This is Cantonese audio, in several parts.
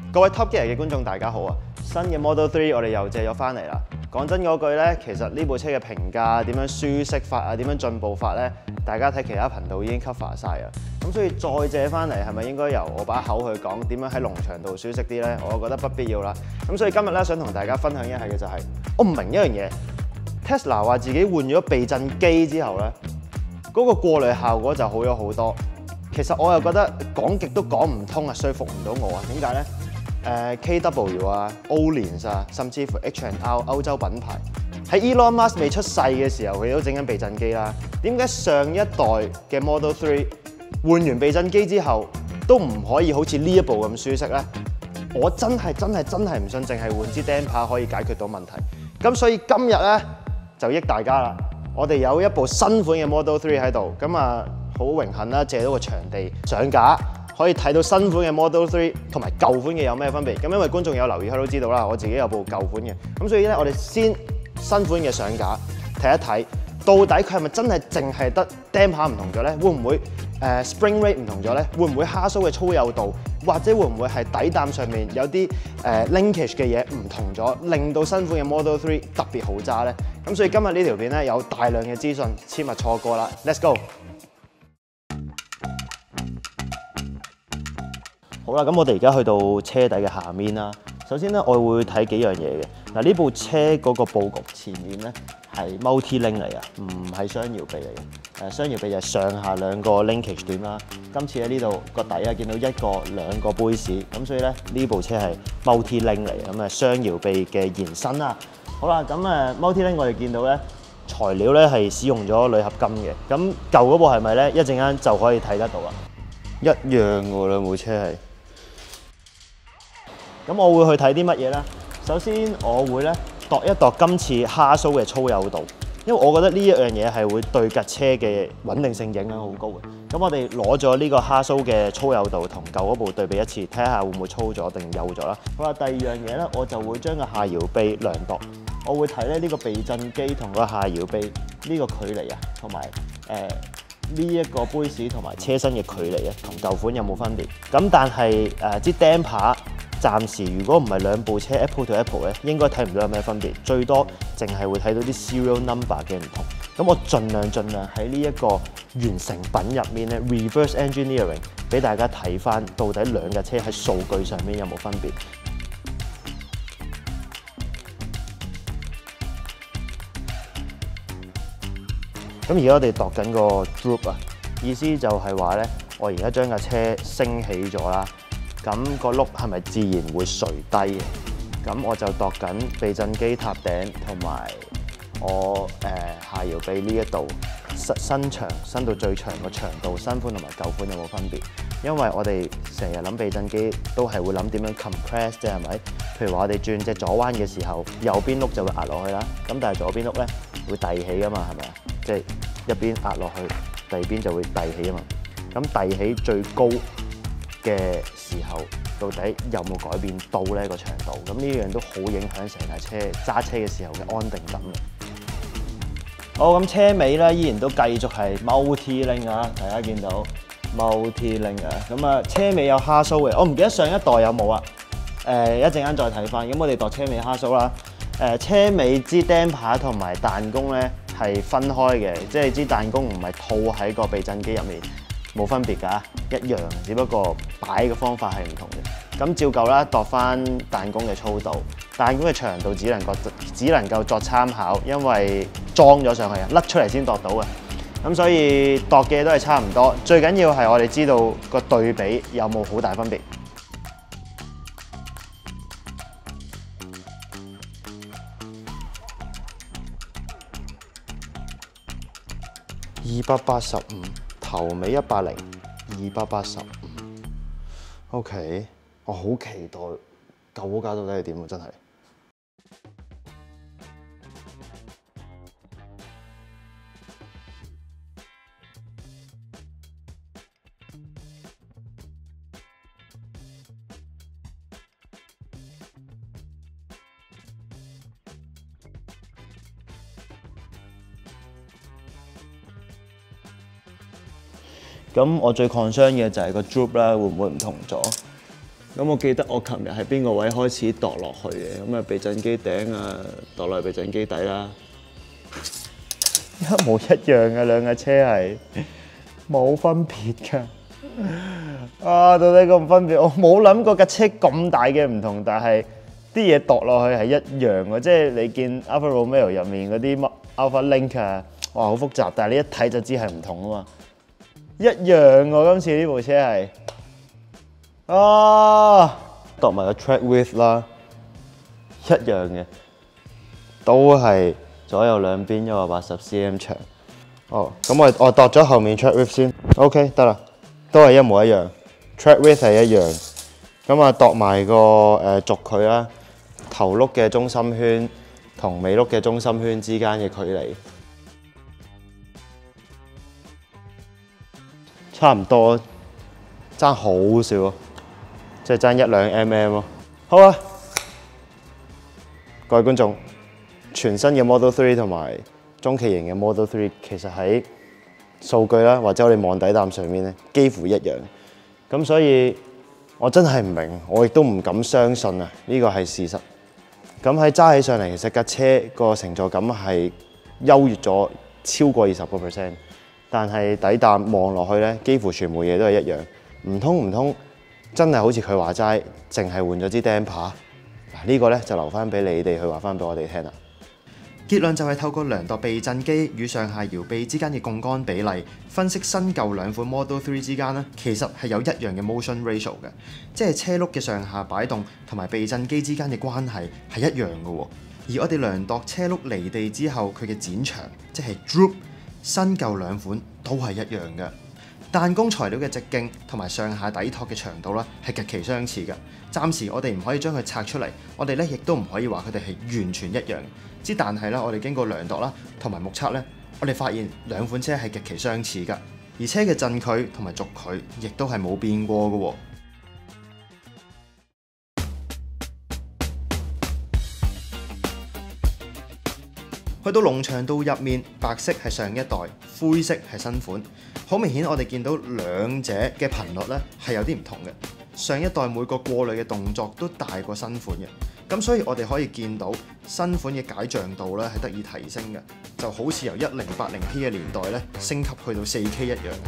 各位 Top Gear 嘅觀眾大家好啊！新嘅 Model 3我哋又借咗翻嚟啦。講真嗰句咧，其實呢部車嘅評價點樣舒適法啊，點樣進步法咧，大家睇其他頻道已經 cover 晒啊。咁所以再借翻嚟係咪應該由我把口去講點樣喺農場度舒適啲咧？我覺得不必要啦。咁所以今日咧想同大家分享一下嘅就係、我唔明一樣嘢 ，Tesla 話自己換咗避震機之後咧，嗰個過濾效果就好咗好多。其實我又覺得講極都講唔通啊，說服唔到我啊。點解咧？KW 啊、Öhlins 啊，甚至乎 H&R 歐洲品牌，喺 Elon Musk 未出世嘅時候，佢都整緊避震機啦。點解上一代嘅 Model 3換完避震機之後，都唔可以好似呢一部咁舒適咧？我真係唔信，淨係換支釘牌可以解決到問題。咁所以今日咧就益大家啦，我哋有一部新款嘅 Model 3喺度，咁啊好榮幸啦，借到個場地上架。可以睇到新款嘅 Model 3同埋舊款嘅有咩分別？咁因為觀眾有留意，佢都知道啦。我自己有部舊款嘅，咁所以咧，我哋先新款嘅上架睇一睇，到底佢係咪真係淨係得釘牌唔同咗咧？會唔會spring rate 唔同咗咧？會唔會蝦蘇嘅粗幼度，或者會唔會係底膽上面有啲linkage 嘅嘢唔同咗，令到新款嘅 Model 3特別好揸咧？咁所以今日呢條片咧有大量嘅資訊，切勿錯過啦 ！Let's go！好啦，咁我哋而家去到車底嘅下面啦。首先咧，我會睇幾樣嘢嘅。嗱，呢部車嗰個佈局前面咧係 multi-link 嚟嘅，唔係雙搖臂嚟嘅。雙搖臂就係上下兩個 linkage 點啦。今次喺呢度個底啊，見到一個兩個杯士，咁所以咧呢部車係 multi-link 嚟嘅，咁雙搖臂嘅延伸啦。好啦，咁multi-link 我哋見到咧材料咧係使用咗鋁合金嘅。咁舊嗰部係咪咧？一陣間就可以睇得到啦。一樣喎，兩部車係。咁我會去睇啲乜嘢咧？首先我會咧度一度今次蝦蘇嘅粗幼度，因為我覺得呢一樣嘢係會對架車嘅穩定性影響好高嘅。咁我哋攞咗呢個蝦蘇嘅粗幼度同舊嗰部對比一次，睇下會唔會粗咗定幼咗啦。好啦，第二樣嘢咧，我就會將個下搖臂量度，我會睇咧呢個避震機同個下搖臂呢個距離啊，同埋呢一個杯士同埋車身嘅距離啊，同舊款有冇分別？咁但係支釘牌。暫時如果唔係兩部車 Apple to Apple 咧，應該睇唔到有咩分別，最多淨係會睇到啲 serial number 嘅唔同。咁我盡量喺呢一個完成品入面咧 reverse engineering 俾大家睇翻，到底兩架車喺數據上面有冇分別。咁而家我哋度緊個 droop 啊，意思就係話咧，我而家將架車升起咗啦。咁個轆係咪自然會垂低嘅？咁我就度緊避震機塔頂同埋我下搖臂呢一度伸長伸到最長個長度，新款同埋舊款有冇分別？因為我哋成日諗避震機都係會諗點樣 compress 啫，係咪？譬如話我哋轉隻左彎嘅時候，右邊轆就會壓落去啦。咁但係左邊轆咧會遞起㗎嘛，係咪啊？即係一邊壓落去，第二邊就會遞起啊嘛。咁遞起最高嘅時候，到底有冇改變到呢個長度？咁呢樣都好影響成架車揸車嘅時候嘅安定感嘅。好，咁車尾咧依然都繼續係 multi-link 啊，大家見到 multi-link 啊。咁啊，車尾有蝦蘇嘅，我唔記得上一代有冇啊？一陣間再睇翻。咁我哋度車尾蝦蘇啦。車尾支釘牌同埋彈弓咧係分開嘅，即係支彈弓唔係套喺個避震機入面。冇分別㗎，一樣，只不過擺嘅方法係唔同嘅。咁照舊啦，度翻彈弓嘅粗度，彈弓嘅長度只能夠作參考，因為裝咗上去啊，甩出嚟先度到嘅。咁所以度嘅都係差唔多，最緊要係我哋知道個對比有冇好大分別。285。頭尾180，285。OK， 我好期待舊嗰架到底係點喎，真係。咁我最 concern 嘅就係個 droop 啦，會唔會唔同咗？ 咁我記得我琴日喺邊個位開始度落去嘅，咁啊避震機頂啊度落去避震機底啦，一模一樣嘅兩架車係冇分別㗎。啊，到底咁分別？我冇諗過架車咁大嘅唔同，但係啲嘢度落去係一樣嘅，即係你見 Alfa Romeo 入面嗰啲 Alpha Link 啊，哇好複雜，但係你一睇就知係唔同啊嘛，一樣喎，今次呢部車係。啊，度埋個 track width 啦，一樣嘅，都係左右兩邊180 cm 長。哦，咁我度咗後面 track width 先 ，OK 得啦，都係一模一樣 ，track width 係一樣。咁啊，度埋個軸距啦，頭轆嘅中心圈同尾轆嘅中心圈之間嘅距離，差唔多，爭好少。即係爭1-2 mm 咯。好啊，各位觀眾，全新嘅 Model 3同埋中期型嘅 Model 3其實喺數據啦，或者我哋望底膽上面咧，幾乎一樣。咁所以我真係唔明，我亦都唔敢相信啊！呢個係事實。咁喺揸起上嚟，其實架車個乘坐感係優越咗超過20%，但係底膽望落去咧，幾乎全部嘢都係一樣。唔通？真係好似佢話齋，淨係換咗支 damper。嗱，呢個咧就留翻俾你哋去話翻俾我哋聽啦。 結論就係透過量度避震機與上下搖臂之間嘅槓桿比例，分析新舊兩款 Model 3之間咧，其實係有一樣嘅 motion ratio 嘅，即係車轆嘅上下擺動同埋避震機之間嘅關係係一樣嘅喎。而我哋量度車轆離地之後佢嘅展長，即係 droop， 新舊兩款都係一樣嘅。彈弓材料嘅直徑同埋上下底托嘅長度咧係極其相似嘅。暫時我哋唔可以將佢拆出嚟，我哋咧亦都唔可以話佢哋係完全一樣。之但係咧，我哋經過量度啦同埋目測咧，我哋發現兩款車係極其相似㗎，而車嘅震距同埋軸距亦都係冇變過嘅喎。去到龍翔道入面，白色係上一代，灰色係新款。好明顯，我哋見到兩者嘅頻率咧係有啲唔同嘅。上一代每個過濾嘅動作都大過新款嘅，咁所以我哋可以見到新款嘅解像度咧係得以提升嘅，就好似由 1080P 嘅年代咧升級去到 4K 一樣。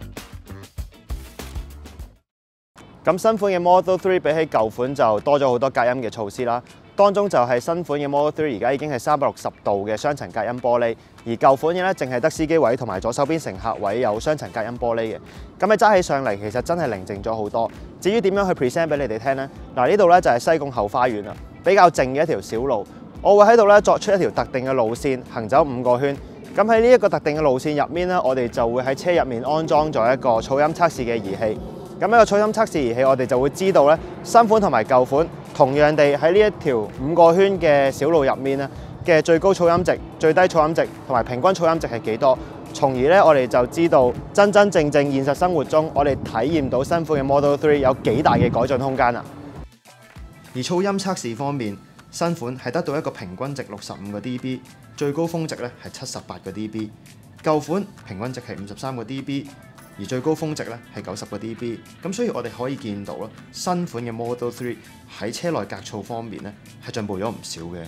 咁新款嘅 Model 3比起舊款就多咗好多隔音嘅措施啦。當中就係新款嘅 Model 3而家已經係360度嘅雙層隔音玻璃，而舊款嘅咧淨係得司機位同埋左手邊乘客位有雙層隔音玻璃嘅。咁你揸起上嚟其實真係寧靜咗好多。至於點樣去 present 俾你哋聽呢？嗱，呢度咧就係西貢後花園啦，比較靜嘅一條小路。我會喺度咧作出一條特定嘅路線，行走5個圈。咁喺呢一個特定嘅路線入面咧，我哋就會喺車入面安裝咗一個噪音測試嘅儀器。咁一個噪音測試儀器，我哋就會知道咧新款同埋舊款同樣地喺呢一條5個圈嘅小路入面咧嘅最高噪音值、最低噪音值同埋平均噪音值係幾多，從而咧我哋就知道真正現實生活中我哋體驗到新款嘅 Model 3有幾大嘅改進空間啦。 而噪音測試方面，新款係得到一個平均值65個 dB， 最高峰值咧係78個 dB， 舊款平均值係53個 dB。而最高峰值咧係90個 dB， 咁所以我哋可以見到啦，新款嘅 Model 3喺車內隔噪方面咧係進步咗唔少嘅。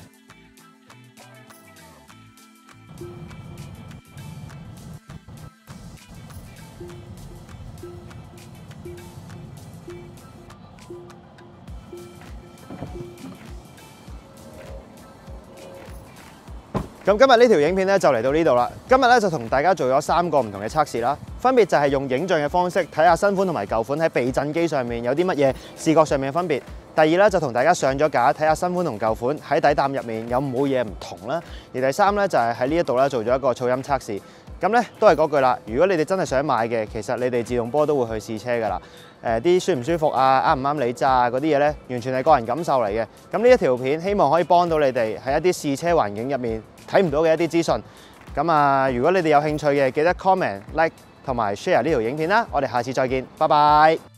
咁今日呢條影片咧就嚟到呢度啦。今日咧就同大家做咗3個唔同嘅測試啦，分別就係用影像嘅方式睇下新款同埋舊款喺避震機上面有啲乜嘢視覺上面嘅分別。第二咧就同大家上咗架睇下新款同舊款喺底膽入面有冇嘢唔同啦。而第三咧就係喺呢一度咧做咗一個噪音測試。咁咧都係嗰句啦，如果你哋真係想買嘅，其實你哋自動波都會去試車㗎啦。啲舒唔舒服啊，啱唔啱你揸啊嗰啲嘢咧，完全係個人感受嚟嘅。咁呢一條片希望可以幫到你哋喺一啲試車環境入面睇唔到嘅一啲資訊。咁啊，如果你哋有興趣嘅，記得 comment、like 同埋 share 呢條影片啦。我哋下次再見，拜拜。